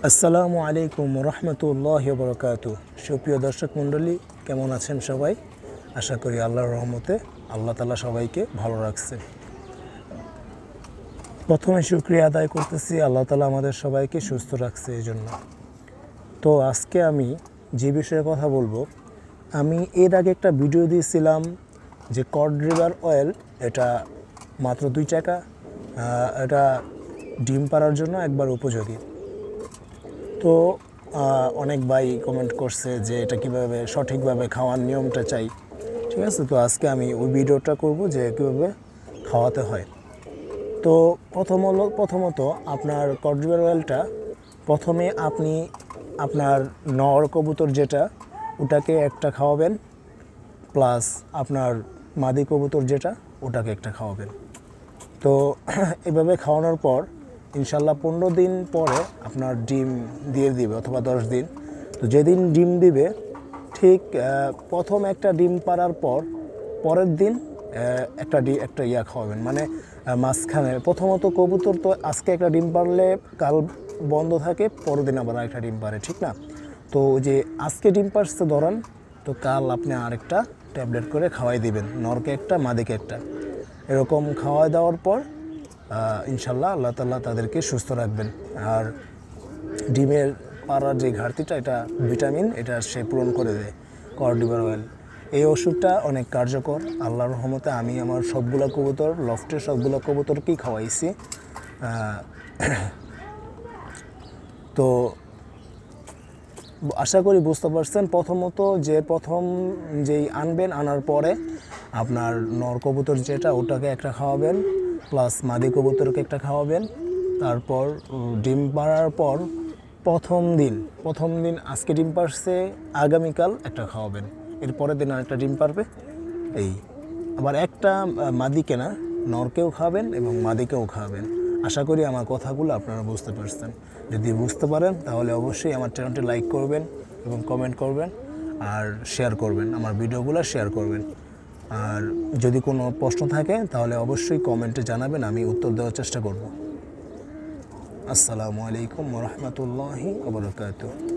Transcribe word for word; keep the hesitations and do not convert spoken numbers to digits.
আসসালামু আলাইকুম রহমতুল্লাহি ওয়া বারাকাতুহু। সুপ্রিয় দর্শক মণ্ডলী, কেমন আছেন সবাই? আশা করি আল্লাহর রহমতে আল্লাহ তাআলা সবাইকে ভালো রাখছে। প্রথমে শুকরিয়া আদায় করতেছি আল্লাহ তাআলা আমাদের সবাইকে সুস্থ রাখছে এই জন্য। তো আজকে আমি যে বিষয়ে কথা বলবো, আমি এর আগে একটা ভিডিও দিয়েছিলাম যে কড লিভার অয়েল, এটা মাত্র দুই টাকা, এটা ডিম পাড়ার জন্য একবার উপযোগী। তো অনেক ভাই কমেন্ট করছে যে এটা কীভাবে সঠিকভাবে খাওয়ার নিয়মটা চাই, ঠিক আছে। তো আজকে আমি ওই ভিডিওটা করব যে কীভাবে খাওয়াতে হয়। তো প্রথম হলো প্রথমত আপনার কড লিভার অয়েলটা প্রথমে আপনি আপনার নর কবুতর যেটা, ওটাকে একটা খাওয়াবেন, প্লাস আপনার মাদি কবুতর যেটা, ওটাকে একটা খাওয়াবেন। তো এভাবে খাওয়ানোর পর ইনশাল্লাহ পনেরো দিন পরে আপনার ডিম দিয়ে দিবে, অথবা দশ দিন। তো যেদিন ডিম দিবে ঠিক প্রথম একটা ডিম পাড়ার পর পরের দিন একটা ডি একটা ইয়া খাওয়াবেন, মানে মাঝখানে প্রথমত কবুতর তো আজকে একটা ডিম পারলে কাল বন্ধ থাকে, পরের দিন আবার আরেকটা ডিম পারে, ঠিক না? তো যে আজকে ডিম পারছে ধরান, তো কাল আপনি আরেকটা ট্যাবলেট করে খাওয়াই দিবেন, নরকে একটা মাদিকে একটা। এরকম খাওয়াই দেওয়ার পর ইনশাল্লাহ আল্লাহ তাআলা তাদেরকে সুস্থ রাখবেন। আর ডিমের পাড়ার যে ঘাটতিটা, এটা ভিটামিন এটা সে পূরণ করে দেয় কড লিভার অয়েল। এই ওষুধটা অনেক কার্যকর আল্লাহর রহমতে। আমি আমার সবগুলো কবুতর, লফটের সবগুলো কবুতরকেই খাওয়াইছি। তো আশা করি বুঝতে পারছেন। প্রথমত যে প্রথম যেই আনবেন, আনার পরে আপনার নর কবুতর যেটা, ওটাকে একটা খাওয়াবেন, প্লাস মাদি কবুতরকে একটা খাওয়াবেন। তারপর ডিম পাড়ার পর প্রথম দিন প্রথম দিন আজকে ডিম পারছে, আগামীকাল একটা খাওয়াবেন, এর পরের দিন আরেকটা ডিম পারবে। এই আবার একটা মাদিকে না, নরকেও খাওয়াবেন এবং মাদিকেও খাওয়াবেন। আশা করি আমার কথাগুলো আপনারা বুঝতে পারছেন। যদি বুঝতে পারেন তাহলে অবশ্যই আমার চ্যানেলটি লাইক করবেন এবং কমেন্ট করবেন আর শেয়ার করবেন, আমার ভিডিওগুলো শেয়ার করবেন। আর যদি কোনো প্রশ্ন থাকে তাহলে অবশ্যই কমেন্টে জানাবেন, আমি উত্তর দেওয়ার চেষ্টা করব। আসসালামু আলাইকুম ওয়া রাহমাতুল্লাহি ওয়া বারাকাতুহু।